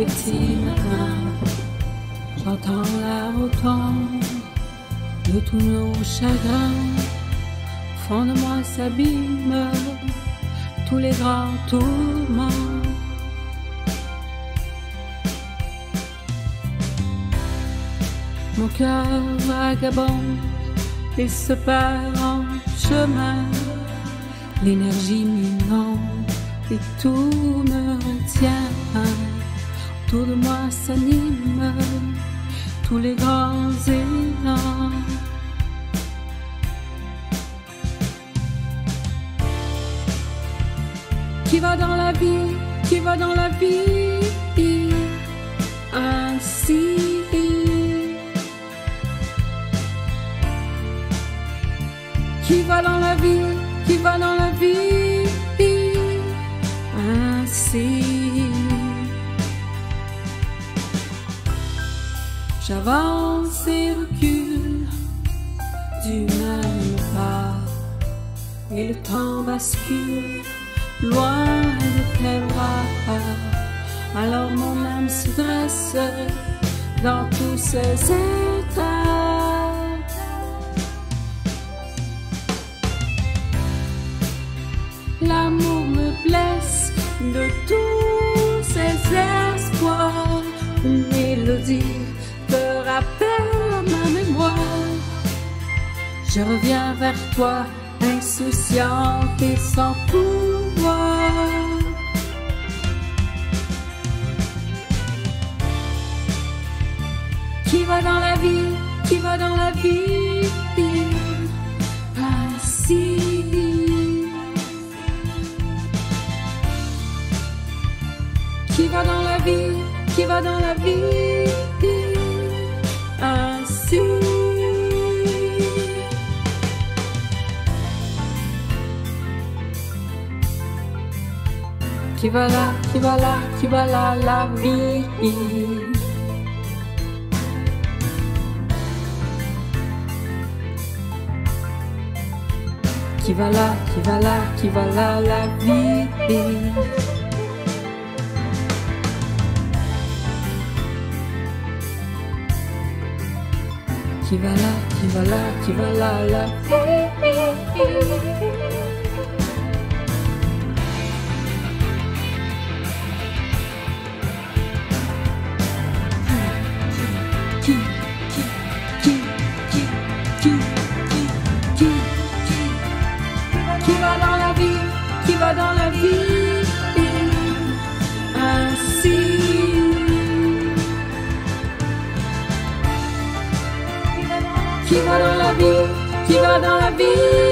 petits matins, j'entends la hauteur de tous nos chagrins. Au fond de moi s'abîment tous les grands tourments. Mon cœur vagabonde et se perd en chemin. L'énergie m'inonde et tout me retient. Autour de moi s'animent tous les grands élans. Qui va dans la vie, qui va dans la vie ainsi. Qui va dans la vie, qui va dans la vie ainsi. J'avance et recule du même pas, et le temps bascule loin de tes bras. Alors mon âme se dresse dans tous ses états. L'amour me blesse de tous ses espoirs. Une mélodie te rappelle ma mémoire. Je reviens vers toi, insouciante et sans pouvoir. Qui va dans la vie, qui va dans la vie ainsi. Qui va dans la vie, qui va dans la vie ainsi. Qui va là, qui va là, qui va là, la vie. Qui va là, qui va là, qui va là, la vie. Qui va là, qui va là, qui va là, la vie. Qui va dans la vie, qui va dans la vie ainsi. Qui va dans la vie, qui va dans la vie.